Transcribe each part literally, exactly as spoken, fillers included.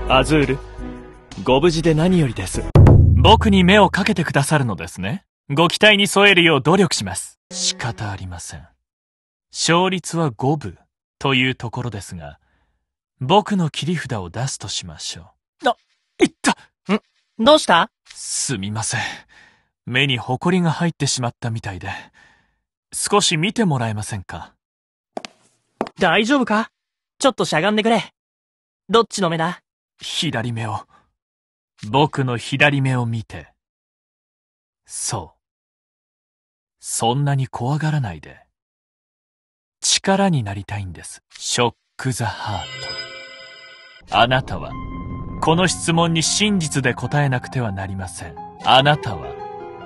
アズール、ご無事で何よりです。僕に目をかけてくださるのですね。ご期待に添えるよう努力します。仕方ありません。勝率は五分というところですが、僕の切り札を出すとしましょう。あ、いった。 ん、どうした？ すみません。目にホコリが入ってしまったみたいで。少し見てもらえませんか？ 大丈夫か？ちょっとしゃがんでくれ。どっちの目だ？ 左目を。僕の左目を見て。そう。そんなに怖がらないで。力になりたいんです。ショック・ザ・ハート。あなたは、この質問に真実で答えなくてはなりません。あなたは、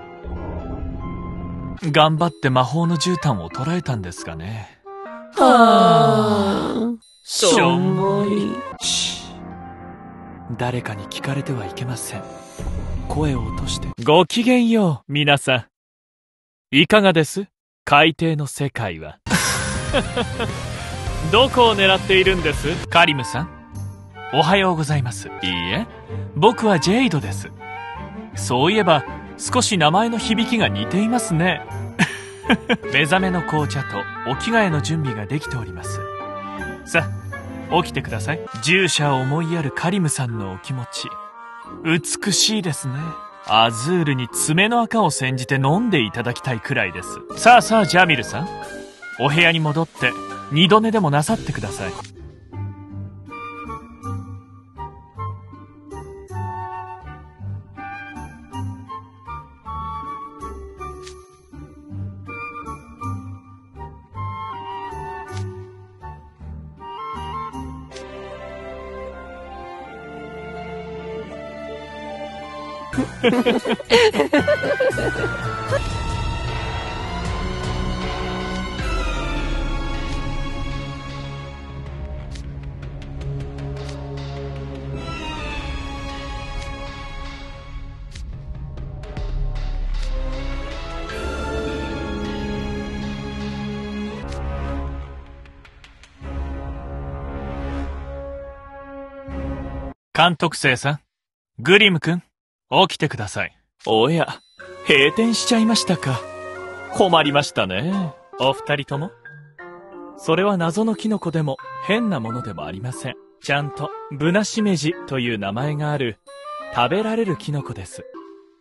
頑張って魔法の絨毯を捉えたんですかね。 はぁ、しょんぼり。 し誰かに聞かれてはいけません。声を落として。ごきげんよう、皆さん。いかがです？海底の世界は。どこを狙っているんです？カリムさん。おはようございます。いいえ、僕はジェイドです。そういえば、少し名前の響きが似ていますね。目覚めの紅茶とお着替えの準備ができております。さあ、起きてください。従者を思いやるカリムさんのお気持ち、美しいですね。アズールに爪の赤を煎じて飲んでいただきたいくらいです。さあさあ、ジャミルさん、お部屋に戻って二度寝でもなさってください。監督生さん、グリム君、起きてください。おや、閉店しちゃいましたか。困りましたね、お二人とも。それは謎のキノコでも変なものでもありません。ちゃんとブナシメジという名前がある食べられるキノコです。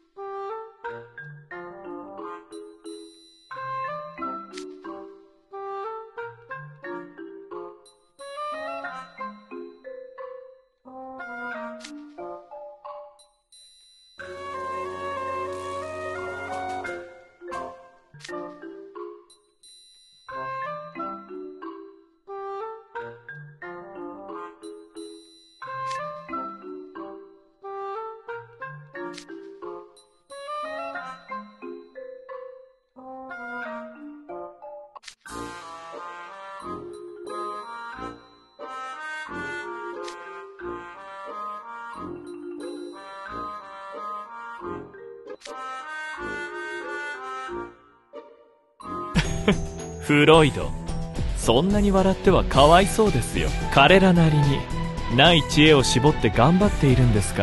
フロイド、そんなに笑ってはかわいそうですよ。彼らなりにない知恵を絞って頑張っているんですから。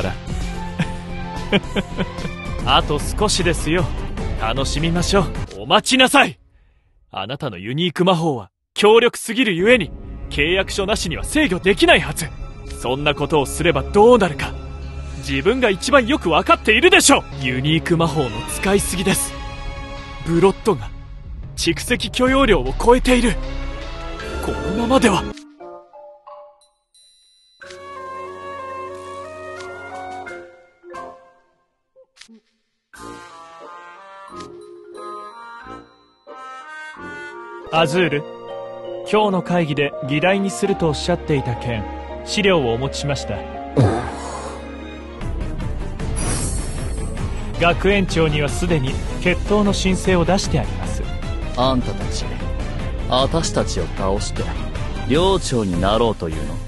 あと少しですよ。楽しみましょう。お待ちなさい。あなたのユニーク魔法は強力すぎるゆえに契約書なしには制御できないはず。そんなことをすればどうなるか自分が一番よく分かっているでしょう。ユニーク魔法の使いすぎです。ブロッドが蓄積許容量を超えている。このままでは。アズール、今日の会議で議題にするとおっしゃっていた件、資料をお持ちしました。学園長にはすでに決闘の申請を出してあります。 あんたたち、私たちを倒して寮長になろうというの？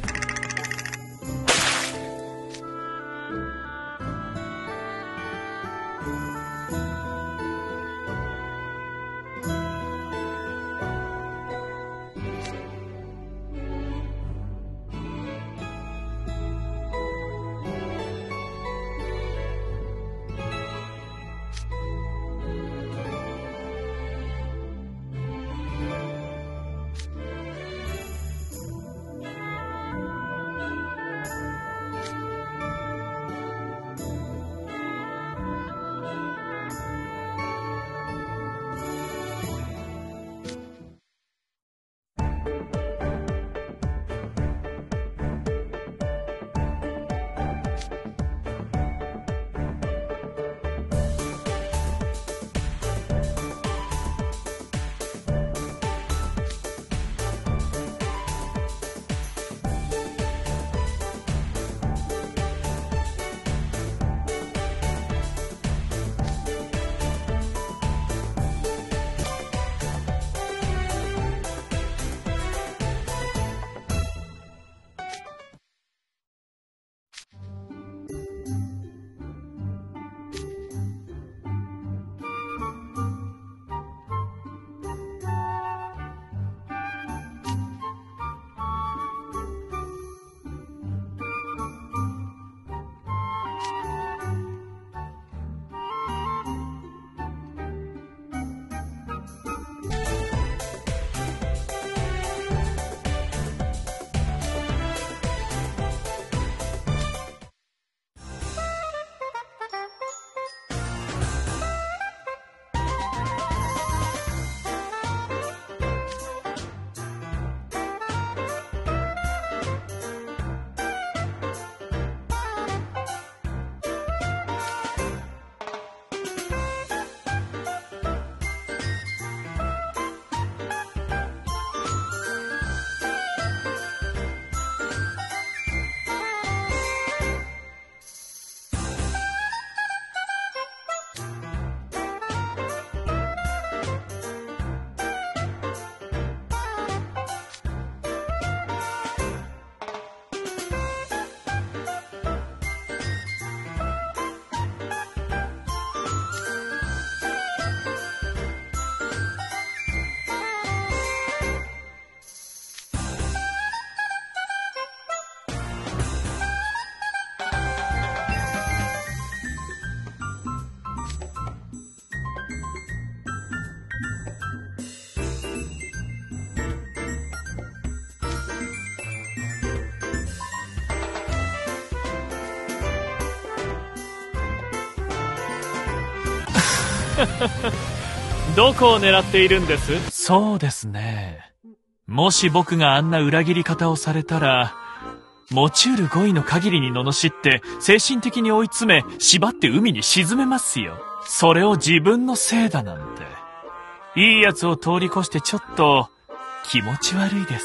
どこを狙っているんです？そうですね。もし僕があんな裏切り方をされたら、持ち得る語彙の限りに罵って精神的に追い詰め縛って海に沈めますよ。それを自分のせいだなんて。いいやつを通り越してちょっと気持ち悪いです。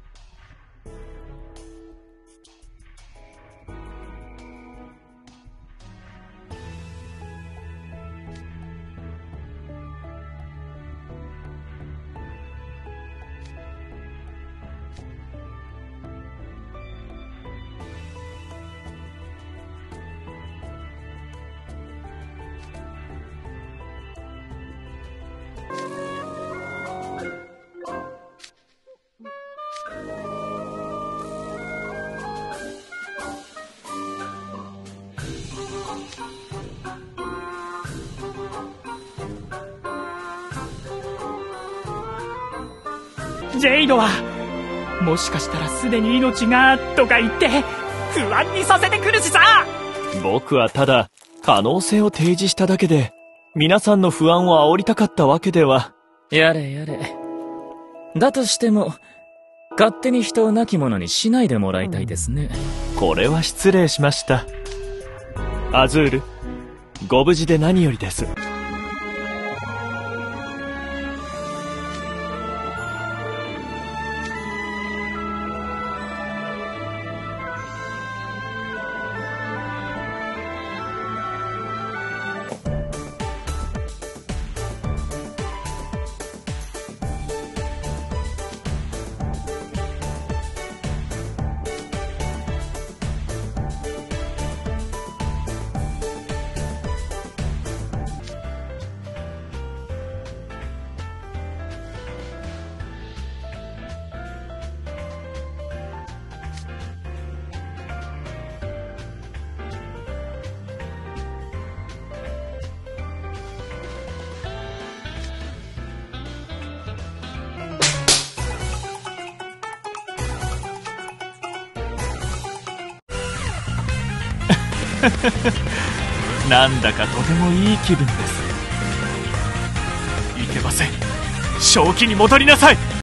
ジェイドはもしかしたらすでに命がとか言って不安にさせてくるしさ。 僕はただ可能性を提示しただけで、皆さんの不安を煽りたかったわけでは。 やれやれ。だとしても勝手に人を亡き者にしないでもらいたいですね。 これは失礼しました。アズール、ご無事で何よりです。 なんだかとてもいい気分です。いけません。正気に戻りなさい。